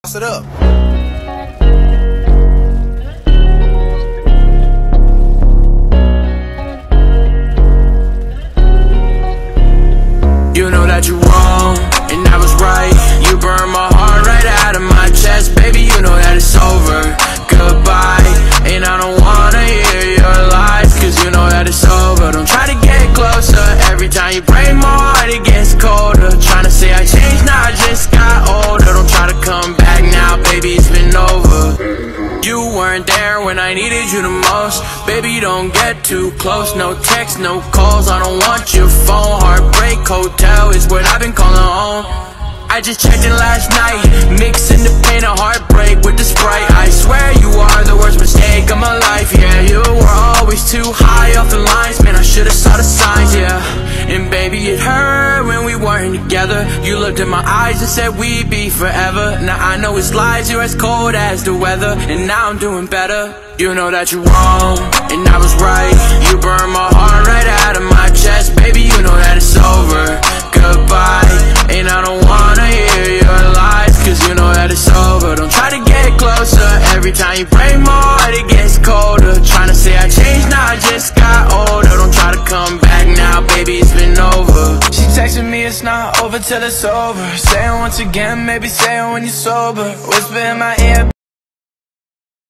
it up. You know that you're wrong, and I was right. You burned my heart right out of my chest. Baby, you know that it's over, goodbye. And I don't wanna hear your lies, cause you know that it's over. Don't try to get closer. Every time you break my heart, it gets colder. Tryna say I changed, nah, I just got older. Don't try to come back now, baby, it's been over. You weren't there when I needed you the most. Baby, don't get too close. No texts, no calls, I don't want your phone. Heartbreak hotel is what I've been calling home. I just checked in last night, mixing the pain of heartbreak with the Sprite. I swear you are the worst mistake of my life, yeah. You were always too high off the lines, man, I should've saw the signs, yeah. And baby, it hurt when we weren't together. You looked in my eyes and said we'd be forever. Now I know it's lies, you're as cold as the weather. And now I'm doing better. You know that you're wrong, and I was right. You burned my heart right out of my chest. Baby, you know that it's over, goodbye. And I don't wanna hear your lies, cause you know that it's over. Don't try to get closer. Every time you break my heart, it gets colder. Tryna say I changed, nah, I just got older. Don't try to come back now, baby, it's been over. She texted me, it's not over till it's over. Say it once again, maybe say it when you're sober. Whisper in my ear.